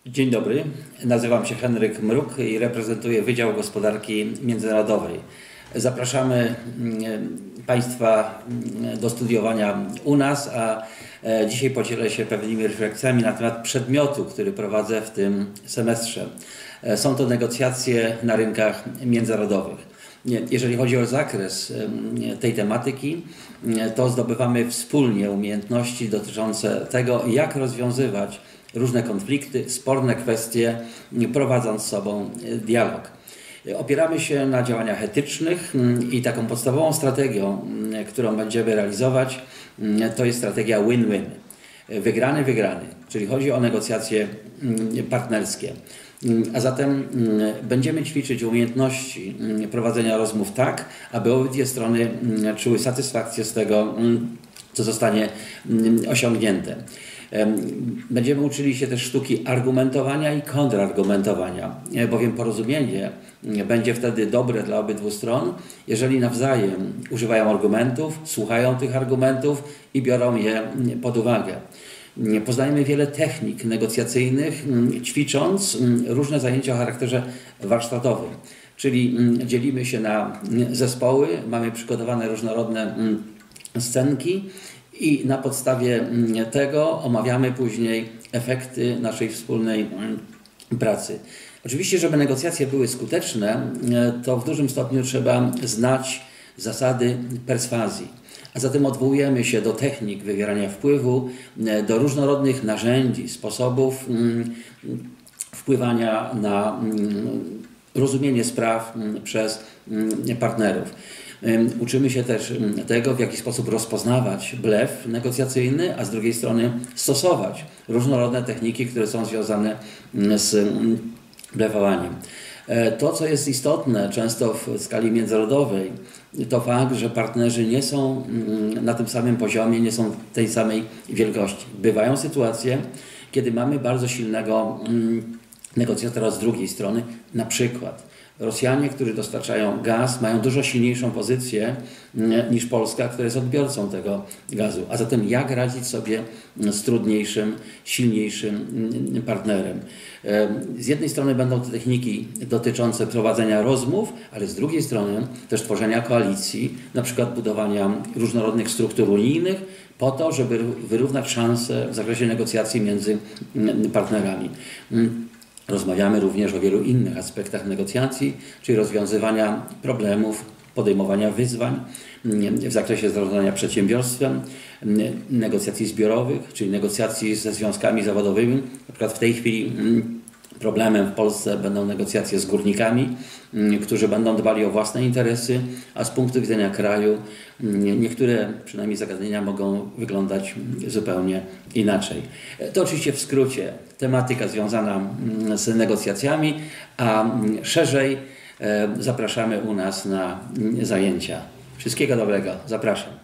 Dzień dobry, nazywam się Henryk Mruk i reprezentuję Wydział Gospodarki Międzynarodowej. Zapraszamy Państwa do studiowania u nas, a dzisiaj podzielę się pewnymi refleksjami na temat przedmiotu, który prowadzę w tym semestrze. Są to negocjacje na rynkach międzynarodowych. Jeżeli chodzi o zakres tej tematyki, to zdobywamy wspólnie umiejętności dotyczące tego, jak rozwiązywać różne konflikty, sporne kwestie, prowadząc z sobą dialog. Opieramy się na działaniach etycznych i taką podstawową strategią, którą będziemy realizować, to jest strategia win-win. Wygrany, wygrany, czyli chodzi o negocjacje partnerskie. A zatem będziemy ćwiczyć umiejętności prowadzenia rozmów tak, aby obydwie strony czuły satysfakcję z tego, co zostanie osiągnięte. Będziemy uczyli się też sztuki argumentowania i kontrargumentowania, bowiem porozumienie będzie wtedy dobre dla obydwu stron, jeżeli nawzajem używają argumentów, słuchają tych argumentów i biorą je pod uwagę. Poznajemy wiele technik negocjacyjnych, ćwicząc różne zajęcia o charakterze warsztatowym, czyli dzielimy się na zespoły, mamy przygotowane różnorodne scenki i na podstawie tego omawiamy później efekty naszej wspólnej pracy. Oczywiście, żeby negocjacje były skuteczne, to w dużym stopniu trzeba znać zasady perswazji. A zatem odwołujemy się do technik wywierania wpływu, do różnorodnych narzędzi, sposobów wpływania na rozumienie spraw przez partnerów. Uczymy się też tego, w jaki sposób rozpoznawać blef negocjacyjny, a z drugiej strony stosować różnorodne techniki, które są związane z blefowaniem. To, co jest istotne często w skali międzynarodowej, to fakt, że partnerzy nie są na tym samym poziomie, nie są tej samej wielkości. Bywają sytuacje, kiedy mamy bardzo silnego negocjatora z drugiej strony, na przykład Rosjanie, którzy dostarczają gaz, mają dużo silniejszą pozycję niż Polska, która jest odbiorcą tego gazu. A zatem jak radzić sobie z trudniejszym, silniejszym partnerem? Z jednej strony będą to techniki dotyczące prowadzenia rozmów, ale z drugiej strony też tworzenia koalicji, na przykład budowania różnorodnych struktur unijnych, po to, żeby wyrównać szanse w zakresie negocjacji między partnerami. Rozmawiamy również o wielu innych aspektach negocjacji, czyli rozwiązywania problemów, podejmowania wyzwań w zakresie zarządzania przedsiębiorstwem, negocjacji zbiorowych, czyli negocjacji ze związkami zawodowymi. Na przykład w tej chwili problemem w Polsce będą negocjacje z górnikami, którzy będą dbali o własne interesy, a z punktu widzenia kraju niektóre przynajmniej zagadnienia mogą wyglądać zupełnie inaczej. To oczywiście w skrócie tematyka związana z negocjacjami, a szerzej zapraszamy u nas na zajęcia. Wszystkiego dobrego, zapraszam.